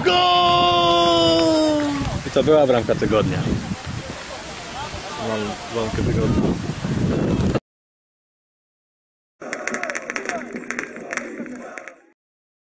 Gol! I to była bramka tygodnia. Mam bramkę tygodnia.